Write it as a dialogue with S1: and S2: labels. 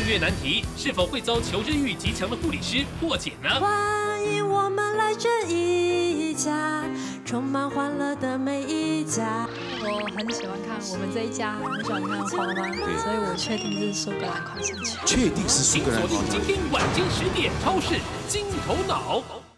S1: 月难题是否会遭求知欲极强的护理师破解呢？
S2: 欢迎我们来这一家，充满欢乐的每一家。
S3: 我很喜欢看我们这一家，很喜欢看花吗？所以我确定是苏格兰狂想曲。
S4: 确定是苏格兰狂想曲。
S1: 请锁定今天晚间10点，超市金头脑。